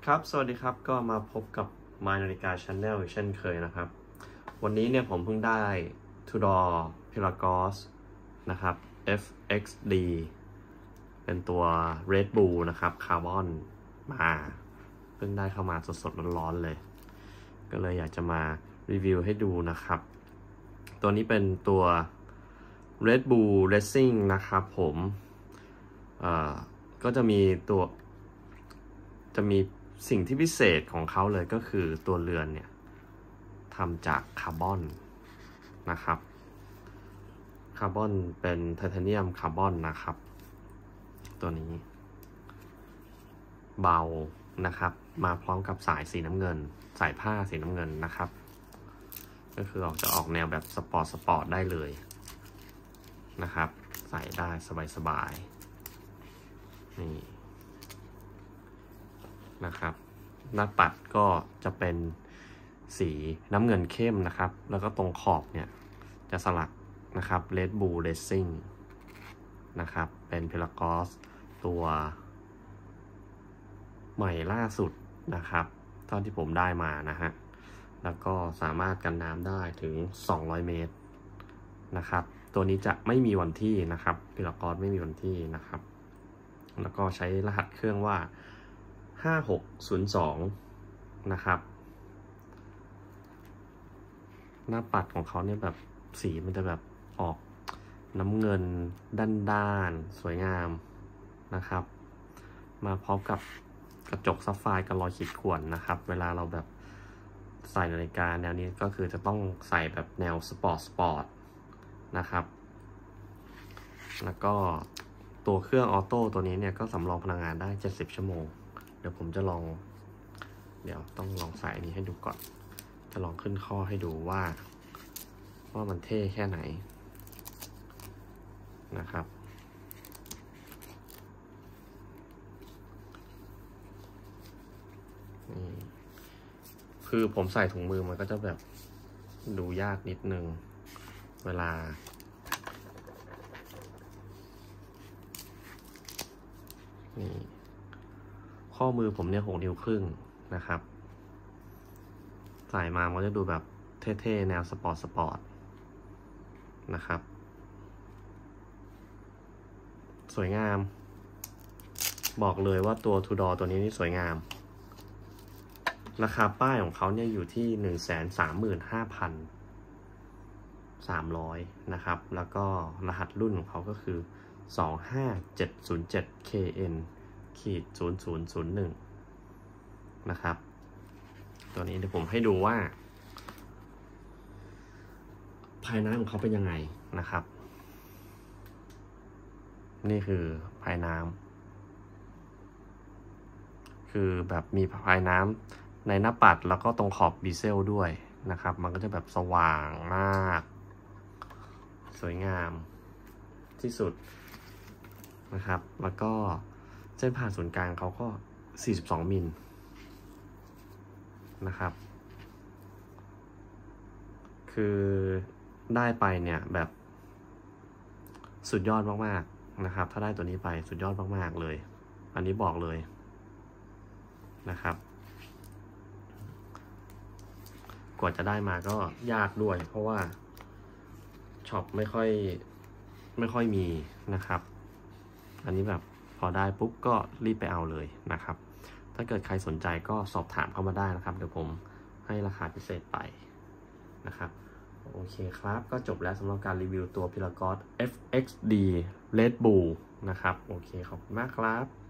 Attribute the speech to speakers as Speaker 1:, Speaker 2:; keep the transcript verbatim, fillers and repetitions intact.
Speaker 1: ครับสวัสดีครับก็มาพบกับ My นาฬิกา Channel อีกเช่นเคยนะครับวันนี้เนี่ยผมเพิ่งได้ Tudor Pelagos นะครับ เอฟ เอ็กซ์ ดี เป็นตัว Red Bull นะครับคาร์บอนมาเพิ่งได้เข้ามาสดๆร้อนๆเลยก็เลยอยากจะมารีวิวให้ดูนะครับตัวนี้เป็นตัว Red Bull Racing นะครับผมเอ่อก็จะมีตัวจะมีสิ่งที่พิเศษของเขาเลยก็คือตัวเรือนเนี่ยทำจากคาร์บอนนะครับคาร์บอนเป็นไทเทเนียมคาร์บอนนะครับตัวนี้เบานะครับมาพร้อมกับสายสีน้ำเงินสายผ้าสีน้ำเงินนะครับก็คือออกจะออกแนวแบบสปอร์ตสปอร์ตได้เลยนะครับใส่ได้สบายๆนี่นะครับหน้าปัดก็จะเป็นสีน้ำเงินเข้มนะครับแล้วก็ตรงขอบเนี่ยจะสลักนะครับ Red Bull Racing นะครับเป็น Pelagos ตัวใหม่ล่าสุดนะครับเท่าที่ผมได้มานะฮะแล้วก็สามารถกันน้ำได้ถึงสองร้อยเมตรนะครับตัวนี้จะไม่มีวันที่นะครับ Pelagos ไม่มีวันที่นะครับแล้วก็ใช้รหัสเครื่องว่าห้าหกศูนย์สองนะครับหน้าปัดของเขาเนี่ยแบบสีมันจะแบบออกน้ำเงินด้านๆสวยงามนะครับมาพร้อมกับกระจกซับไฟร์กับรอยขีดข่วนนะครับเวลาเราแบบใส่นาฬิกาแนวนี้ก็คือจะต้องใส่แบบแนวสปอร์ตสปอร์ตนะครับแล้วก็ตัวเครื่องออโต้ตัวนี้เนี่ยก็สำรองพลังงานได้เจ็ดสิบชั่วโมงเดี๋ยวผมจะลองเดี๋ยวต้องลองใส่นี้ให้ดูก่อนจะลองขึ้นข้อให้ดูว่าว่ามันเท่แค่ไหนนะครับนี่คือผมใส่ถุงมือมันก็จะแบบดูยากนิดนึงเวลานี่ข้อมือผมเนี่ยหกนิ้วครึ่งนะครับใส่มามันจะดูแบบเท่ๆแนวสปอร์ตสปอร์ตนะครับสวยงามบอกเลยว่าตัว Tudor ตัวนี้นี่สวยงามราคาป้ายของเขาเนี่ยอยู่ที่ หนึ่งแสนสามหมื่นห้าพันสามร้อย นะครับแล้วก็รหัสรุ่นของเขาก็คือสองห้าเจ็ดศูนย์เจ็ด เค เอ็น ศูนย์ ศูนย์ ศูนย์ หนึ่ง นะครับตัวนี้เดี๋ยวผมให้ดูว่าภายในของเขาเป็นยังไงนะครับนี่คือภายน้ำคือแบบมีภายน้ำในหน้าปัดแล้วก็ตรงขอบบีเซลด้วยนะครับมันก็จะแบบสว่างมากสวยงามที่สุดนะครับแล้วก็เส้นผ่าศูนย์กลางเขาก็สี่สิบสองมิลนะครับคือได้ไปเนี่ยแบบสุดยอดมากๆนะครับถ้าได้ตัวนี้ไปสุดยอดมากๆเลยอันนี้บอกเลยนะครับกว่าจะได้มาก็ยากด้วยเพราะว่าช็อปไม่ค่อยไม่ค่อยมีนะครับอันนี้แบบพอได้ปุ๊บก็รีบไปเอาเลยนะครับถ้าเกิดใครสนใจก็สอบถามเข้ามาได้นะครับเดี๋ยวผมให้ราคาพิเศษไปนะครับโอเคครับก็จบแล้วสำหรับการรีวิวตัว Pelagos เอฟ เอ็กซ์ ดี Red Bull นะครับโอเคขอบคุณมากครับ